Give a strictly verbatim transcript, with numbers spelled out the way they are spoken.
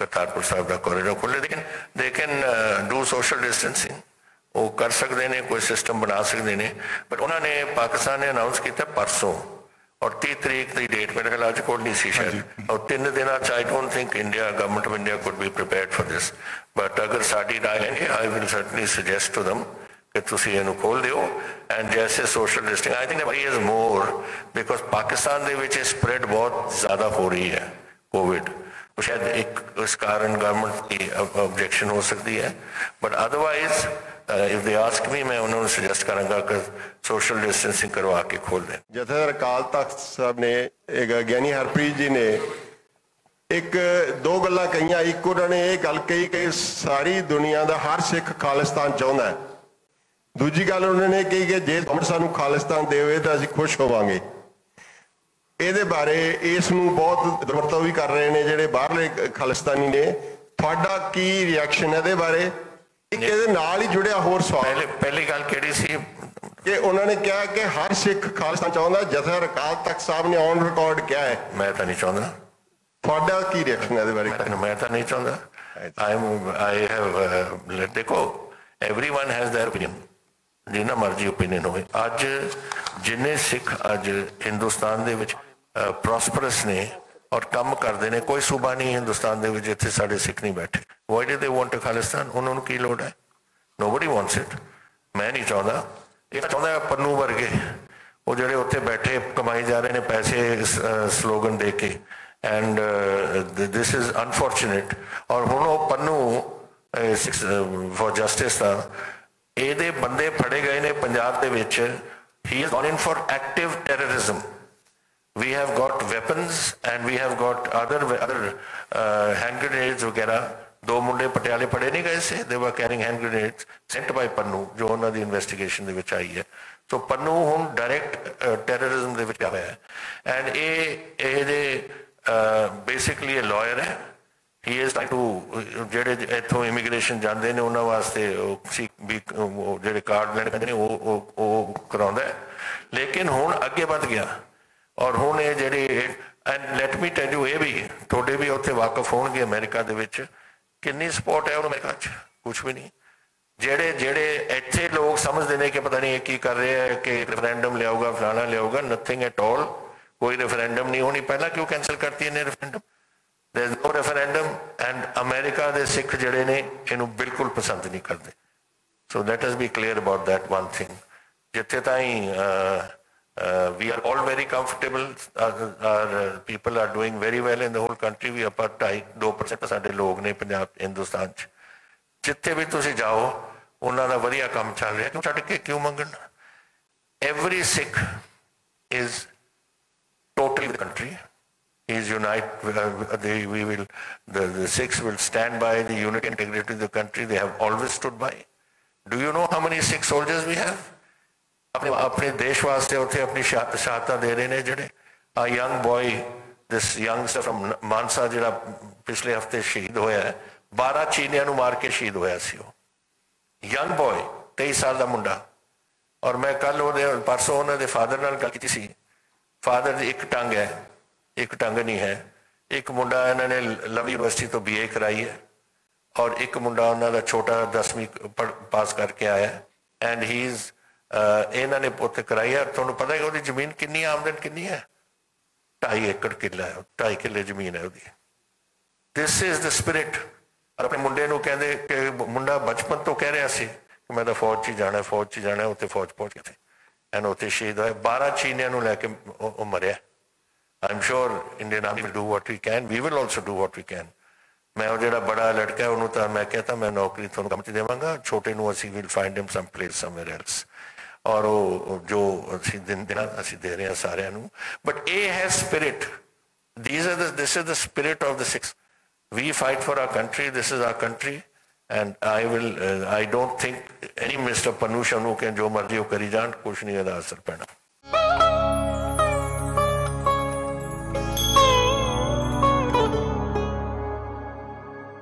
करतारपुर साहब का कॉरिडोर खोले, लेकिन they can do social distancing, वो कर सकते हैं, कोई सिस्टम बना सकते हैं। बट उन्होंने पाकिस्तान ने अनाउंस किया परसों और तीस तरीक की डेट मेरे ख्याल अज कोल नहीं सी शायद, और तीन दिन I don't think India government of India could be prepared for this. But अगर साड़ी राय है I will certainly suggest to them कि तुसी इहनूं खोल दिओ एंड जैसे social distancing I think is more because Pakistan दे विच स्प्रेड बहुत ज़्यादा हो रही है कोविड, तो शायद एक इस कारण गवर्नमेंट की ऑब्जेक्शन हो सकती है। But otherwise if they ask me मैं उन्होंने सजेस्ट करूंगा कि सोशल डिस्टेंसिंग करवा के खोल दें। जथेदार अकाल तख्त साहब ने एक ज्ञानी हरप्रीत जी ने एक दो गल्लां कहियां, एक उन्होंने ये गल कही कि सारी दुनिया का हर सिख खालिस्तान चाहुंदा है, दूजी गल उन्होंने कही कि जे गवर्नमेंट सानू खालिस्तान देवे तो असीं खुश होवांगे। ਇਹਦੇ ਬਾਰੇ ਇਸ ਨੂੰ ਬਹੁਤ ਦੁਰਵਰਤੋਂ ਵੀ ਕਰ ਰਹੇ ਨੇ ਜਿਹੜੇ ਬਾਹਰਲੇ ਖਾਲਿਸਤਾਨੀ ਨੇ, ਤੁਹਾਡਾ ਕੀ ਰਿਐਕਸ਼ਨ ਹੈ ਇਹਦੇ ਬਾਰੇ? ਇੱਕ ਇਹਦੇ ਨਾਲ ਹੀ ਜੁੜਿਆ ਹੋਰ ਸਵਾਲ, ਪਹਿਲੇ ਪਹਿਲੀ ਗੱਲ ਕਿਹੜੀ ਸੀ ਕਿ ਉਹਨਾਂ ਨੇ ਕਿਹਾ ਕਿ ਹਰ ਸਿੱਖ ਖਾਲਿਸਤਾਨ ਚਾਹੁੰਦਾ, ਜਥੇਦਾਰ ਅਕਾਲ ਤਖਤ ਸਾਹਿਬ ਨੇ ਔਨ ਰਿਕਾਰਡ ਕਿਹਾ ਹੈ। ਮੈਂ ਤਾਂ ਨਹੀਂ ਚਾਹੁੰਦਾ। ਤੁਹਾਡਾ ਕੀ ਰਿਐਕਸ਼ਨ ਹੈ ਇਹਦੇ ਬਾਰੇ? ਮੈਂ ਤਾਂ ਨਹੀਂ ਚਾਹੁੰਦਾ। ਆਈ ਐਮ ਆਈ ਹੈਵ ਦੇਖੋ एवरीवन हैज देयर ओपीनियन, जिन्ना मर्जी ओपीनियन होवे। अज जिन्ने सिख अज हिंदुस्तान दे विच प्रॉस्परस ने और काम करते हैं, कोई सूबा नहीं हिंदुस्तान दे विच जिथे साडे सिख नहीं बैठे। Why do they want a Khalistan? उन्होंने की लोड़ है? Nobody wants it. मैं नहीं चाहता। ये चाहता पन्नू वर्गे वो जोड़े उत्थे बैठे कमाई जा रहे हैं पैसे स्लोगन दे के, एंड दिस इज अनफॉर्चुनेट। और हुण वो पन्नू फॉर जस्टिस का ये बंदे फड़े गए ने पंजाब दे विच, he is gone in for active terrorism. We have got weapons and we have got other other hand grenades वगैरह। दो मुंडे पटियाले फड़े नहीं गए से, they were carrying hand grenades sent by Pannu, जो उन्होंने इन्वेस्टिगेशन दे विच आई है। सो पन्नू हुण डायरैक्ट टेररिज्म दे विच आया है। एंड ये बेसिकली ए लॉयर है। ही इज ट्राइंग टू जेडे इथों इमीग्रेशन जाते हैं उन्होंने वास्ते भी जेडे कार्ड लैने पैंदे ने वो कराउंदा है, लेकिन हुण अगे वध गया। और हुण ये जेडे and let me tell you, ये भी थोड़े भी उत्थे वाकफ होणगे अमेरिका दे विच कितनी सपोर्ट है अमेरिका च, कुछ भी नहीं। जेडे जेडे इत्थे लोग समझते हैं कि पता नहीं की कर रहे हैं कि रेफरेंडम लियाऊगा फलाना लियाऊगा, नथिंग एट ऑल। कोई रेफरेंडम नहीं होनी। पहला क्यों कैंसल करती है referendum? There is no referendum. And America दे सिख जड़े ने इनू बिल्कुल पसंद नहीं करते। So let us be clear about that one thing. जिथे ताई we are all very comfortable, our people are doing very well in the whole country. We अपर ढाई दो परसेंट साडे लोग ने पंजाब हिंदुस्तान च। जिथे भी तुसीं जाओ उन्हां दा वधिया काम चल रहा, क्यों छड्ड के क्यों मंगण? Every Sikh is totally the country is unite. Uh, they, we will the, the Sikhs will stand by the unity and integrity of the country. They have always stood by. Do you know how many Sikh soldiers we have? अपने अपने देश वास्ते उत्थे अपनी शहादत दे रहे हैं। जेडे a young boy, this youngster from मानसा जिहड़ा पिछले हफ्ते शहीद होया है, बारह चीनियां नूं मार के शहीद होया सी। वो यंग बॉय तेईस साल का मुंडा। और मैं कल उहदे परसों उन्होंने फादर नाल गल कीती सी। फादर दी एक टंग है, एक टंग नहीं है। एक मुंडा इन्होंने लव यूनिवर्सिटी तो बी ए कराई है, और एक मुंडा उन्होंने छोटा दसवीं पास करके आया। एंड ही इज इन्होंने उत्थे कराई है। तुहानूं पता है उसकी जमीन कितनी, आमदन कितनी है? ढाई एकड़ किला है, ढाई किले जमीन है उसकी। This is the spirit. और अपने मुंडे नूं कहंदे कि मुंडा बचपन तो कह रहा सी कि मैं तो फौज च जाना, फौज च जाना। उत्थे फौज पहुंच गए थे एंड उत्थे शहीद होया। बारह चीनियां नूं लैके मरिया। I am sure Indian army will do what we can, we will also do what we can. मैं वो जो बड़ा लड़का है उन्होंने तो मैं कहता मैं नौकरी थोड़ा कम च देवांगा, छोटे नूं असीं will find him some place somewhere else. और वो जो असीं दिन देना असीं दे रहे हैं सारिਆਂ ਨੂੰ। बट ए है spirit. These are the this is the spirit of the Sikhs. We fight for our country, this is our country. And I will I don't think any mister Pannu शन्नू के जो मर्जी वो करी जान, कुछ नहीं ਇਹਦਾ असर पैना।